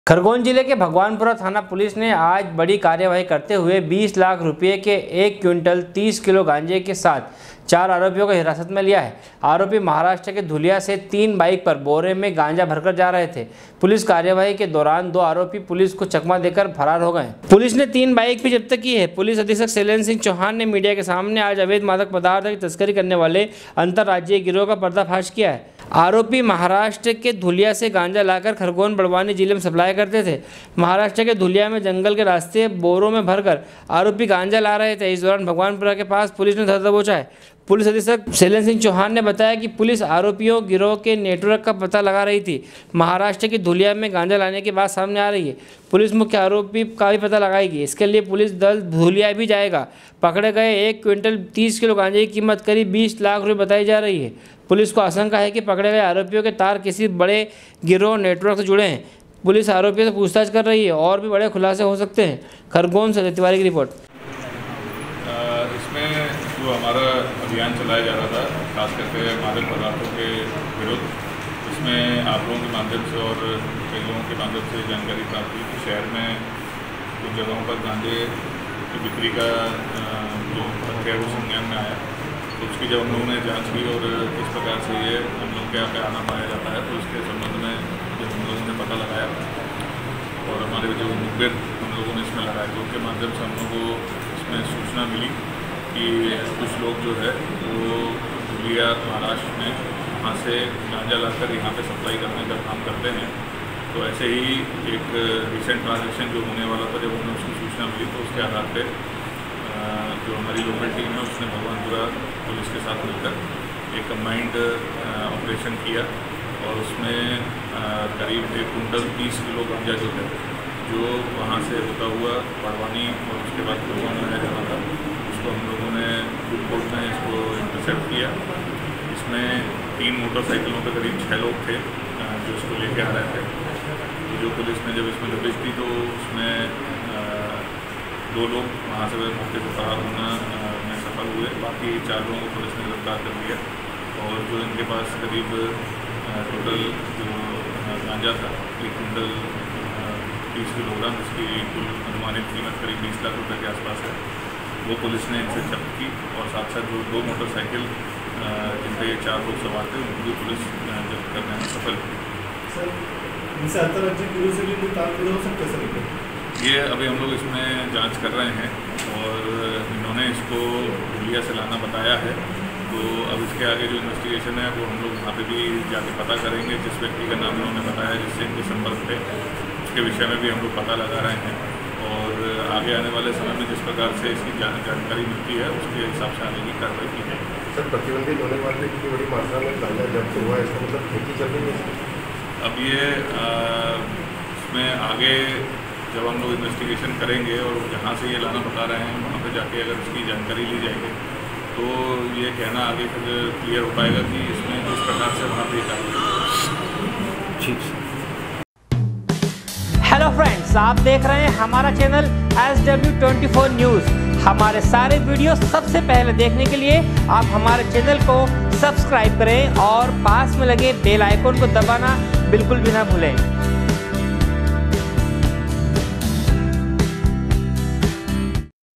खरगोन जिले के भगवानपुरा थाना पुलिस ने आज बड़ी कार्यवाही करते हुए 20 लाख रुपए के 1 क्विंटल 30 किलो गांजे के साथ 4 आरोपियों को हिरासत में लिया है। आरोपी महाराष्ट्र के धुलिया से 3 बाइक पर बोरे में गांजा भरकर जा रहे थे। पुलिस कार्यवाही के दौरान 2 आरोपी पुलिस को चकमा देकर फरार हो गए। पुलिस ने 3 बाइक भी जब्त की है। पुलिस अधीक्षक शैलेंद्र सिंह चौहान ने मीडिया के सामने आज अवैध मादक पदार्थ की तस्करी करने वाले अंतर्राज्यीय गिरोह का पर्दाफाश किया है। आरोपी महाराष्ट्र के धुलिया से गांजा लाकर खरगोन बड़वानी जिले में सप्लाई करते थे। महाराष्ट्र के धुलिया में जंगल के रास्ते बोरों में भरकर आरोपी गांजा ला रहे थे। इस दौरान भगवानपुरा के पास पुलिस ने धर दबोचा है। पुलिस अधीक्षक शैलेंद्र सिंह चौहान ने बताया कि पुलिस आरोपियों गिरोह के नेटवर्क का पता लगा रही थी। महाराष्ट्र की धुलिया में गांजा लाने की बात सामने आ रही है। पुलिस मुख्य आरोपी का भी पता लगाएगी। इसके लिए पुलिस दल धुलिया भी जाएगा। पकड़े गए 1 क्विंटल 30 किलो गांजे की कीमत करीब 20 लाख रुपये बताई जा रही है। पुलिस को आशंका है कि पकड़े गए आरोपियों के तार किसी बड़े गिरोह नेटवर्क से जुड़े हैं। पुलिस आरोपियों से पूछताछ कर रही है और भी बड़े खुलासे हो सकते हैं। खरगोन से तिवारी की रिपोर्ट। इसमें जो हमारा अभियान चलाया जा रहा था, खास करके मादक पदार्थों के विरुद्ध, इसमें आप लोगों के माध्यम से और कई लोगों के माध्यम से जानकारी प्राप्त हुई कि शहर में कुछ जगहों पर गांजे की बिक्री का जो तथ्य है वो संज्ञान में आया। तो उसकी जब हम लोगों ने जांच की और किस प्रकार से ये हम लोग के यहाँ पे आना पाया जाता है, तो उसके संबंध में जब हम लोगों ने पता लगाया और हमारे जो मुखबिर हम लोगों ने इसमें लगाया, तो उसके माध्यम से हम लोगों को इसमें सूचना मिली कि कुछ लोग जो है वो धुलिया महाराष्ट्र में वहाँ से गांजा लाकर यहाँ पे सप्लाई करने का काम करते हैं। तो ऐसे ही एक रिसेंट ट्रांजेक्शन जो होने वाला था, जब हमें उसकी सूचना मिली तो उसके आधार पर जो हमारी लोकल टीम है उसने भगवानपुरा पुलिस के साथ मिलकर एक कंबाइंड ऑपरेशन किया और उसमें करीब 1 क्विंटल 30 किलो गांजा जो है, जो वहाँ से होता हुआ बड़वानी और उसके बाद खरगोन लाया जाना था, उसको हम लोगों ने फूड कोर्ट में इसको इंटरसेप्ट किया। इसमें 3 मोटरसाइकिलों पर करीब 6 लोग थे जो इसको लेके आ रहे थे। तो जो पुलिस ने जब इसमें दबिश दी तो उसमें 2 लोग वहाँ से मौके से फरार होना में सफल हुए। बाकी 4 लोगों को पुलिस ने गिरफ्तार कर लिया और जो इनके पास करीब टोटल जो गांजा था 1 क्विंटल 30 किलोग्राम, जिसकी कुल अनुमानित कीमत करीब 20 लाख रुपए के आसपास है, वो पुलिस ने इनसे जब्त की। और साथ साथ जो 2 मोटरसाइकिल जिन पर 4 लोग सवार थे उनको भी पुलिस जब्त करने में सफल हुई। इनसे अंतर्राज्यीय गिरोह से भी कोई तालमेल हो सकता है सर? ये अभी हम लोग इसमें जांच कर रहे हैं और इन्होंने इसको धुलिया से लाना बताया है। तो अब इसके आगे जो इन्वेस्टिगेशन है वो हम लोग वहाँ पे भी जाके पता करेंगे। जिस व्यक्ति का नाम उन्होंने बताया जिससे इनके संपर्क थे, उसके विषय में भी हम लोग पता लगा रहे हैं और आगे आने वाले समय में जिस प्रकार से इसकी जानकारी मिलती है उसके हिसाब से आगे की कार्रवाई की जाएगी। सर, प्रतिबंधित होने वाले इतनी बड़ी मात्रा में गांजा जब्त हुआ है, इसका मतलब खेती चल रही है? अब ये इसमें आगे जब हम लोग इन्वेस्टिगेशन करेंगे और जहाँ से ये लाना बता रहे हैं वहाँ पे जाके अगर उसकी जानकारी ली जाएगी तो ये कहना आगे फिर क्लियर हो पाएगा कि इसमें किस प्रकार से वहाँ पे कार्रवाई। ठीक। हेलो फ्रेंड्स, आप देख रहे हैं हमारा चैनल SW24 न्यूज़। हमारे सारे वीडियो सबसे पहले देखने के लिए आप हमारे चैनल को सब्सक्राइब करें और पास में लगे बेल आइकन को दबाना बिल्कुल भी ना भूलें।